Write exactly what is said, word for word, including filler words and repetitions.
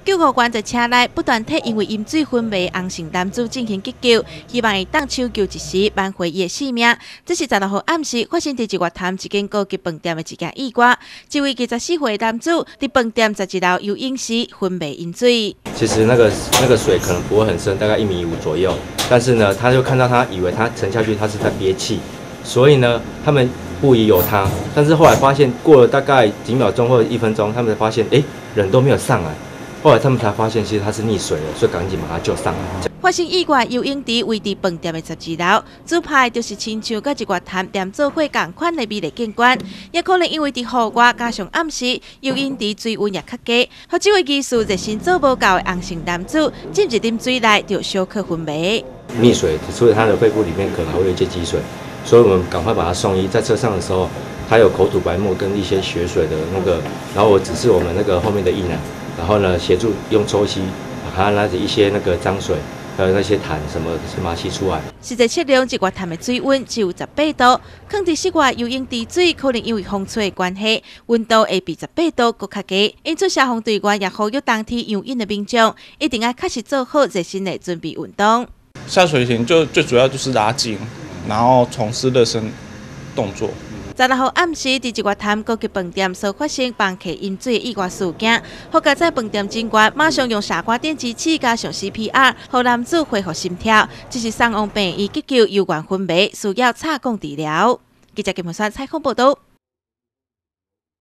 救护员在车内不断替因为饮水昏迷红姓男子进行急救，希望会当抢救一时挽回伊的性命。这是十六号暗时发生伫一月潭一间高级饭店的一件意外，这位二十四岁的男子伫饭店十一楼游泳时昏迷饮水。 其实那个那个水可能不会很深，大概一米五左右，但是呢，他就看到他以为他沉下去，他是在憋气，所以呢，他们不疑有他。但是后来发现过了大概几秒钟或者一分钟，他们才发现，哎，人都没有上来。后来他们才发现，其实他是溺水了，所以赶紧把他救上来。 发生意外游泳池位伫饭店的十二楼，主派就是亲像甲一月潭店做伙同款的美丽景观，也可能因为伫户外加上暗时，游泳池水温也较低，和这位技术热心做无够的红姓男子进一点水内就小可昏迷。 溺水，所以他的肺部里面可能还会有一些积水，所以我们赶快把他送医。在车上的时候，他有口吐白沫跟一些血水的那个，然后我指示我们那个后面的义男。然后呢，协助用抽吸把它那一些那个脏水，还有那些痰什么是麻吸出来。 实际测量一月潭的水温只有十八度，放伫室外游泳池水可能因为风吹的关系，温度会比十八度更较低。因此，消防队员也呼吁当天游泳的民众一定要确实做好热身的准备运动。 下水前就最主要就是拉筋，然后从事热身动作。 十六号暗时，伫一月潭高级饭店所发生房客饮水的意外事件，好在在饭店警官马上用傻瓜电机器加上 C P R， 让男子恢复心跳，只是送往病院急救有关昏迷，需要插管治疗。记者金木山采访报道。